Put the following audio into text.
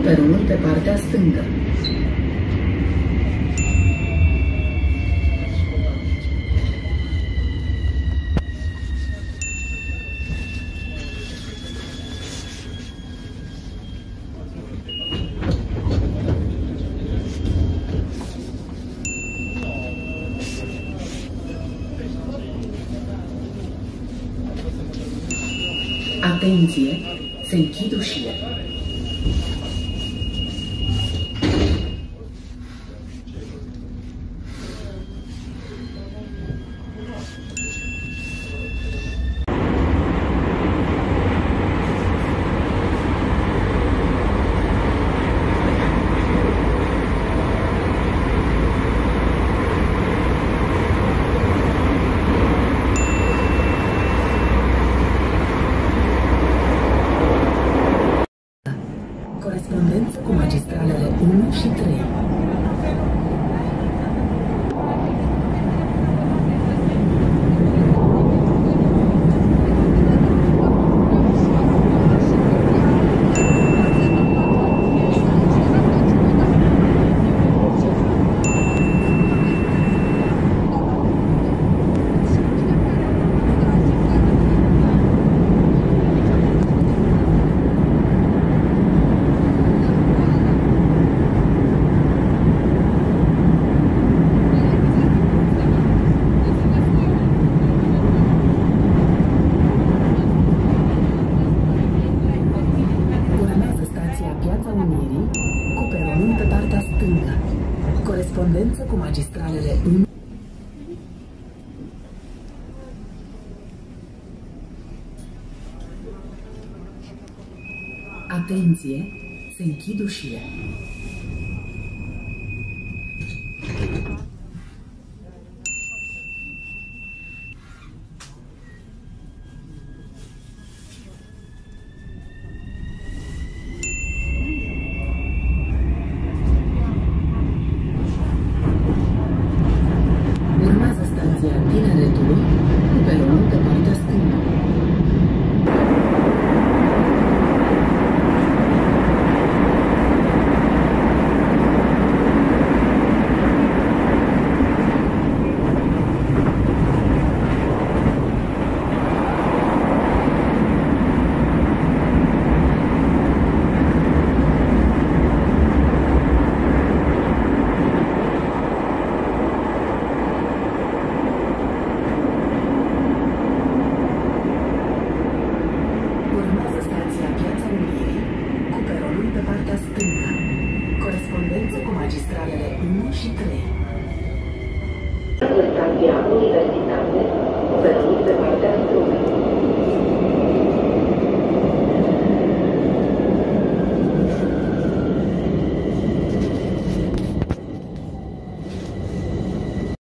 peronul pe partea stângă. Atenție! Se închid ușile. Corespondență cu magistralele 1 și 3. Piața Unirii, cu peronul pe partea stângă. Corespondență cu magistralele 1. Atenție! Se închid ușile. Tineretului, cu peronul pe partea stângă. Corespondență cu magistralele 1 și 3.